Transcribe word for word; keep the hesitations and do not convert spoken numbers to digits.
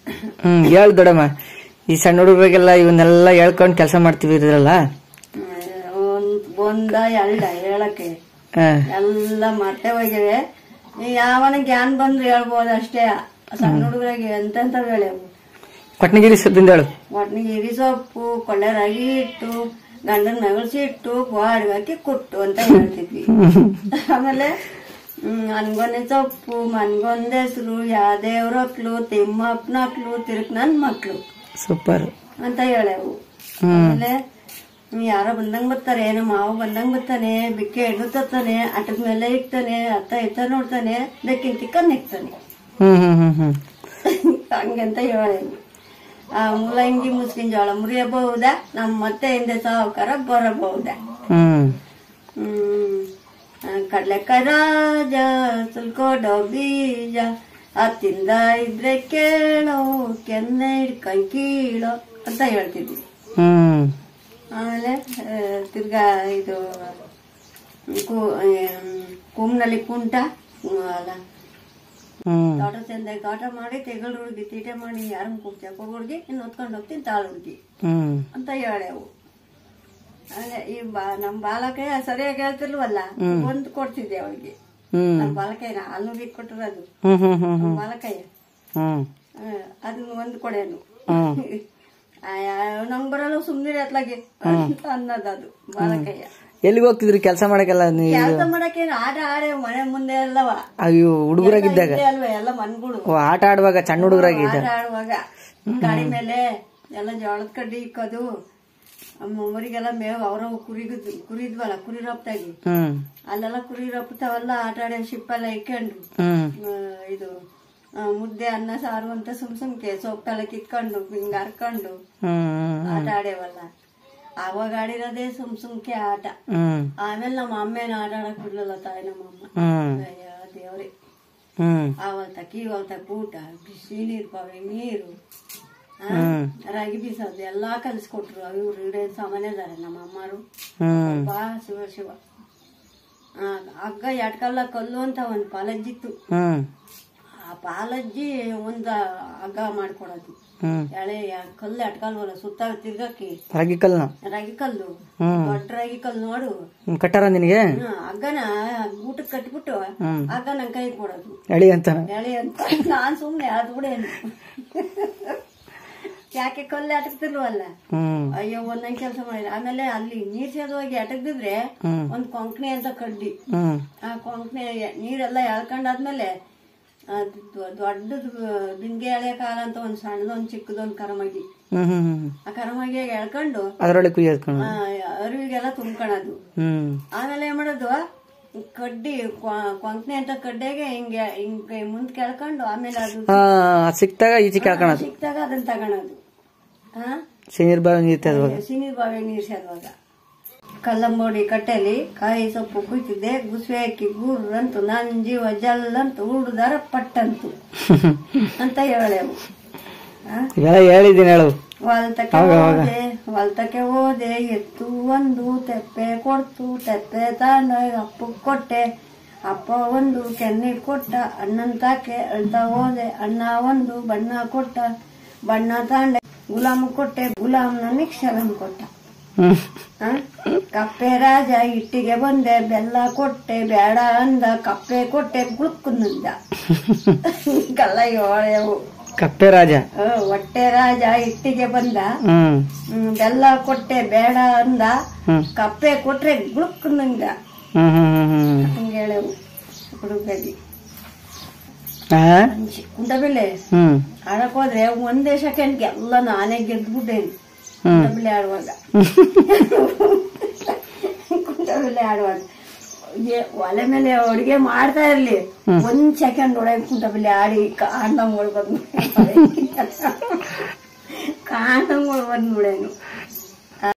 ಹ್ಮ್ ಹೇಳ್ ದೊಡ್ಡಮ್ಮ, ಈ ಸಣ್ಣ ಹುಡುಗರಿಗೆಲ್ಲ ಇವನ್ನೆಲ್ಲ ಹೇಳ್ಕೊಂಡ್ ಕೆಲಸ ಮಾಡ್ತೀವಿ ಇದ್ರಲ್ಲ. ಒಂದ ಎರಡ ಹೇಳಕ್ಕೆ ಎಲ್ಲ ಮರ್ತೆ ಹೋಗಿವೆ. ಯಾವನ ಜ್ಞಾನ ಬಂದ್ರು ಹೇಳ್ಬೋದು ಅಷ್ಟೇ. ಸಣ್ಣ ಹುಡುಗರಿಗೆ ಎಂತೆಂತ ಹೇಳೇವು. ಕೊಟ್ನಗಿರಿ ಸೊಪ್ಪಿಂದ ಹೇಳು. ಕೊಟ್ನಗಿರಿ ಸೊಪ್ಪು, ಕೊಳ್ಳೆ ರಾಗಿ ಹಿಟ್ಟು, ಗಂಡನ ನಗಲ್ಸಿ ಇಟ್ಟು ಬಾಡಿಗೆ ಹಾಕಿ ಕುಟ್ಟು ಅಂತ ಹೇಳ್ತಿದ್ವಿ. ಆಮೇಲೆ ಹ್ಮ್ ಮನ್ಗೊಂದೆ ಸೊಪ್ಪು, ಮನ್ಗೊಂದ ಹೆಸರು, ಯಾದೇವ್ರ ಮಕ್ಳು, ತಿಮ್ಮಪ್ಪನ ಮಕ್ಳು, ತಿರುಕ್ ನನ್ ಮಕ್ಳು ಸೂಪರ್ ಅಂತ ಹೇಳೇವು. ಆಮೇಲೆ ಯಾರೋ ಬಂದಂಗ್ ಬರ್ತಾರೆ, ನಮ್ಮ ಮಾವ ಬಂದಂಗ್ ಬರ್ತಾನೆ, ಬಿಕ್ಕೆ ಹೆಣ್ಣು ತತ್ತಾನೆ, ಅಟದ ಮೇಲೆ ಇಕ್ತಾನೆ, ಅತ್ತ ಇತ್ತ ನೋಡ್ತಾನೆ, ಬೆಕ್ಕಿನ ತಿಕ್ಕನ್ ಇಕ್ತಾನೆ. ಹಂಗಂತ ಹೇಳೇವು. ಆ ಮೂಲಂಗಿ ಮುಸ್ಕಿನ ಜೋಳ ಮುರಿಯಬಹುದಾ, ನಮ್ಮ ಮತ್ತೆ ಹಿಂದೆ ಸಾವುಕಾರ ಬರಬಹುದಾ. ಹ್ಮ್ ಕಡ್ಲೆಕಾಯಿ ರಾಜ ಸುಲ್ಕೋಡೋ ಬೀಜ, ಅತ್ತಿಂದ ಇದ್ರೆ ಕೇಳೋ, ಕೆನ್ನೆ ಹಿಡ್ಕೊಂಡ್ ಕೀಳೋ ಅಂತ ಹೇಳ್ತಿದ್ವಿ. ಆಮೇಲೆ ತಿರ್ಗಾ ಇದು ಕುಮ್ನಲ್ಲಿ ಕುಂಟ ಅಲ್ಲ, ತೋಟ ಚಂದ ತೋಟ ಮಾಡಿ ತೆಗಲ್ ಹುಡ್ಗಿ ತೀಟೆ ಮಾಡಿ ಯಾರನ್ನ ಕೂಗ್ತ ಕೊಡ್ ಹುಡ್ಗಿ ಇನ್ನು ಹೊತ್ಕೊಂಡ್ ಹೋಗ್ತೀನಿ ತಾಳು ಹುಡ್ಗಿ ಅಂತ ಹೇಳೇವು. ಆಮೇಲೆ ಈ ಬಾ ನಮ್ ಬಾಲಕೈ ಸರಿಯಾಗಿ ಹೇಳ್ತಿರ್ವಲ್ಲ, ಒಂದ್ ಕೊಡ್ತಿದ್ದೆ ಅವಳಿಗೆ. ನಮ್ ಬಾಲಕೈ ಹಾಲು ಬಿಟ್ಟು ಕೊಟ್ಟಿರೋದು ಬಾಲಕೈ, ಅದನ್ನ ಒಂದ್ ಕೊಡೇನು. ನಂಗ್ ಬರಲ್ಲ ಸುಮ್ನೆ ಅತ್ಲಾಗೆ ಅನ್ನೋದದು ಬಾಲಕಯ್ಯ. ಎಲ್ಲಿಗೆ ಹೋಗ್ತಿದ್ರಿ ಕೆಲಸ ಮಾಡಕ್ಕೆಲ್ಲ? ಕೆಲಸ ಮಾಡಕ್ಕೆ ಆಟ ಆಡೇ ಮನೆ ಮುಂದೆ ಅಲ್ಲವ. ಅಯ್ಯೋ ಹುಡುಗರಾಗಿದ್ದಾಗ ಅಲ್ವ ಎಲ್ಲ ಮನ್ಗಳು ಆಟ ಆಡುವಾಗ, ಸಣ್ಣ ಹುಡುಗರಾಗಿದ್ದ ಆಟ ಆಡುವಾಗ ಗಾಡಿ ಮೇಲೆ ಎಲ್ಲ ಜೋಳದ ಕಡ್ಡಿ ಇಕ್ಕೋದು, ಮರಿಗೆಲ್ಲ ಮೇವು ಅವ್ರ ಕುರಿಗ ಕುರಿದ್ವಲ್ಲ ಕುರಿ ರಪ್ತಾಗಿ ಅಲ್ಲೆಲ್ಲ ಕುರಿ ರಪ್ತಾವಲ್ಲ ಆಟ ಆಡೋ ಶಿಪ್ ಎಲ್ಲ ಇಕ್ಕೊಂಡು ಇದು ಮುದ್ದೆ ಅನ್ನ ಸಾರು ಅಂತ ಸುಮ್ ಸುಮ್ಕೆ ಸೊಪ್ಪೆಲ್ಲ ಕಿತ್ಕೊಂಡು ಹಿಂಗ ಹರ್ಕೊಂಡು ಆಟ ಆಡೇವಲ್ಲ. ಅವಾಗ ಆಡಿರೋದೇ ಸುಮ್ ಸುಮ್ಕೆ ಆಟ. ಆಮೇಲೆ ನಮ್ಮ ಅಮ್ಮೇನ ಆಟ ಆಡಕ್ ಬಿಡ್ಲಲ್ಲ ತಾಯಿ ನಮ್ಮಮ್ಮ, ದೇವ್ರಿ. ಅವಲ್ ತಕ ಇವಲ್ ತಕ ಊಟ, ಬಿಸಿ ನೀರ್ ಪಾವೆ ನೀರು, ರಾಗಿ ಬೀಸೋದು ಎಲ್ಲಾ ಕಲಿಸ್ಕೊಟ್ರು. ಇವ್ರು ಇಡೇನ್ ಸಾಮಾನ್ಯ ಅದಾರೆ ನಮ್ಮ ಅಮ್ಮರು. ಬಾ ಶಿವ ಶಿವ. ಹಗ್ಗ ಎಟ್ಕಲ್ಲ ಕಲ್ಲು ಅಂತ ಒಂದ್ ಪಾಲಜ್ಜಿತ್ತು. ಆ ಪಾಲಜ್ಜಿ ಒಂದ ಹಗ್ಗ ಮಾಡ್ಕೊಡೋದು. ಎಳೆ ಕಲ್ಲು ಅಟ್ಕಲ್ವಲ್ಲ ಸುತ್ತ ತಿರ್ಗಾಕಿ ರಾಗಿ ಕಲ್ಲು ರಾಗಿ ಕಲ್ಲು ದೊಡ್ಡ ರಾಗಿ ಕಲ್ಲು ನೋಡು ಕಟ್ಟಾರ ನಿನಗೆ. ಹಗ್ಗನ ಊಟಕ್ಕೆ ಕಟ್ಬಿಟ್ಟು ಹಗ್ಗ ನನ್ ಕೈ ಕೊಡೋದು ಎಳಿ ಅಂತ ಎಳಿ ಅಂತ. ನಾನ್ ಸುಮ್ನೆ ಅದು ಕೂಡ ಯಾಕೆ ಕಲ್ಲು ಅಟಕ್ತಿಲ್ವಲ್ಲ. ಅಯ್ಯೋ ಒಂದೊಂದ್ ಕೆಲಸ ಮಾಡಿದ್ರೆ. ಆಮೇಲೆ ಅಲ್ಲಿ ನೀರ್ ಸೇದ್ ಹೋಗಿ ಅಟಕ್ದಿದ್ರೆ ಒಂದ್ ಕೊಂಕಣಿ ಅಂತ ಕಡ್ಡಿ, ಆ ಕೊಂಕಣಿ ನೀರೆಲ್ಲ ಎಳ್ಕೊಂಡಾದ್ಮೇಲೆ ದೊಡ್ಡದು ಬಿಂಗೆ ಎಳೆ ಕಾಲ ಅಂತ ಒಂದ್ ಸಣ್ಣದೊಂದ್ ಚಿಕ್ಕದೊಂದ್ ಕರಮಗಿ, ಆ ಕರಮಗಿಯಾಗ ಎಳ್ಕೊಂಡು ಅದ್ರೊಳಗೆ ಅರಿವಿಗೆಲ್ಲ ತುಂಬ್ಕೊಳೋದು. ಆಮೇಲೆ ಏನ್ ಮಾಡೋದು, ಕಡ್ಡಿ ಕೊಂಕಣಿ ಅಂತ ಕಡ್ಡೆಗೆ ಹಿಂಗೆ ಹಿಂಗ ಮುಂದ್ ಕೆಳ್ಕೊಂಡು ಆಮೇಲೆ ಅದು ಸಿಕ್ತಾಗ ಈಚೆ ಕೆಳ್ಕೊಳೋದು, ಸಿಕ್ತಾಗ ಅದನ್ನ ತಗೊಳೋದು. ಹಾ ಸಿನೀರ್ ಬಾವಿ ನೀರ್ ಸಿನೀರ್ ಬಾವಿ ನೀರ್ ಸೇರುವಾಗ ಕಲ್ಲಂಬೋಡಿ ಕಟ್ಟೆಲಿ ಕಾಯಿ ಸೊಪ್ಪು ಕುಯ್ತಿದ್ದೆ, ಗುಸ್ವೆ ಹಾಕಿ ಗುರ್ರಂತು ನನ್ ಜೀವ ಜಲ್ಲಂತು ಹುಡುದಾರ ಪಟ್ಟಂತು ಅಂತ ಹೇಳೇವು. ಹೇಳಿದ್ದೀನಿ ಹೇಳು. ಹೊಲ್ತಕ್ಕೆ ಹೋದೆ ಹೊಲ್ತಕ್ಕೆ ಹೋದೆ ಎತ್ತು ಒಂದು ತೆಪ್ಪೆ ಕೊಡ್ತು, ತೆಪ್ಪೆ ತಾಂಡ ಅಪ್ಪ ಕೊಟ್ಟೆ, ಅಪ್ಪ ಒಂದು ಕೆನ್ನೆ ಕೊಟ್ಟ, ಅಣ್ಣನ್ ತಾಕೆ ಅಳ್ತಾ ಹೋದೆ, ಅಣ್ಣ ಒಂದು ಬಣ್ಣ ಕೊಟ್ಟ, ಬಣ್ಣ ತಾಂಡೆ ಗುಲಾಮ್ ಕೊಟ್ಟೆ, ಗುಲಾಮ್ ನನಗ್ ಶರಂ ಕೊಟ್ಟ. ಕಪ್ಪೆ ರಾಜ ಇಟ್ಟಿಗೆ ಬಂದೆ, ಬೆಲ್ಲ ಕೊಟ್ಟೆ ಬೇಡ ಅಂದ, ಕಪ್ಪೆ ಕೊಟ್ಟೆ ಗುಳುಕ್ಕುಂದ ಕಲ್ಲ ಏಳೆವು. ಕಪ್ಪೆ ರಾಜ ಹೊಟ್ಟೆ ರಾಜ ಇಟ್ಟಿಗೆ ಬಂದ, ಬೆಲ್ಲ ಕೊಟ್ಟೆ ಬೇಡ ಅಂದ, ಕಪ್ಪೆ ಕೊಟ್ರೆ ಗುಳುಕ್ಕುಂದ ಹಂಗ ಹೇಳೆವು. ಹುಡುಗಲ್ಲಿ ಕುಂಟಬಿಲ್ಲೆ ಆಡಕ್ ಹೋದ್ರೆ ಒಂದೇ ಸೆಕೆಂಡ್ಗೆ ಎಲ್ಲ ನಾನೇ ಗೆದ್ಬಿಟ್ಟೇನಿ. ಕುಂಟಬಿಲ್ಲೆ ಆಡುವಾಗ ಕುಂಟಬಿಲ್ಲೆ ಆಡುವಾಗ ಒಲೆ ಮೇಲೆ ಅಡುಗೆ ಮಾಡ್ತಾ ಇರ್ಲಿ, ಒಂದ್ ಸೆಕೆಂಡ್ ಒಳಗೆ ಕುಂಟಬಿಲ್ಲೆ ಆಡಿ ಕಾಂಡಂಗಳು ಬಂದು ಕಾಂಡಂಗಳು ಬಂದ್ಬಿಡೇನು.